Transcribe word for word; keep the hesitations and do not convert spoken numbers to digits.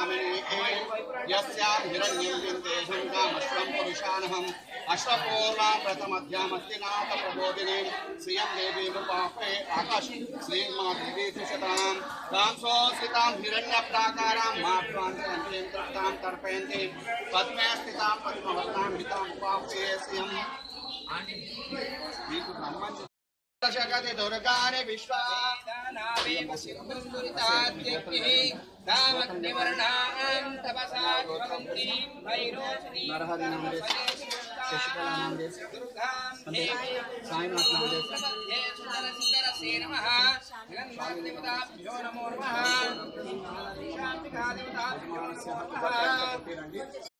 यस्यां हिरण्यं विन्देशं कामश्वं पुरुषानहम् अश्वपूर्णां प्रथमध्यामस्तिनाथ प्रबोधिनीं श्रियं देवीमुपास्ते आकाश श्रीमादेवी सुशतां तां सोऽस्थितां हिरण्यप्राकारां माध्वान्तरन्तीं तृप्तां तर्पयन्ति पद्मे स्थितां पद्मवर्णां हिताम् उपास्ते श्रियं शगति दुर्गानि विश्वादानावेव सिद्धुन्दुरिताद्यक्तिः तामग्निवर्णां तपसा ज्वलन्तीं भैरोष्णीं नरहरिनामदे शशिकलानामदे दुर्गां साईनाथनामदे प्रपद्ये सुन्दरसुन्दरसे नमः जगन्मातृदेवताभ्यो नमो नमः शान्तिकादेवताभ्यो नमो नमः।